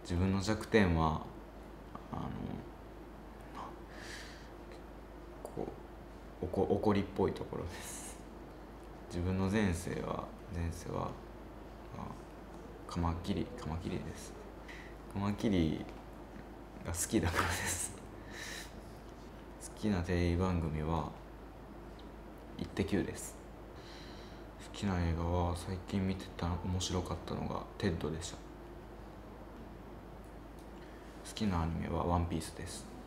自分の弱点は怒りっぽいところです。自分の前世はカマキリです。カマキリが好きだからです。好きなテレビ番組はイッテ Q です。好きな映画は最近見てた面白かったのがテッドでした。好きなアニメはワンピースです。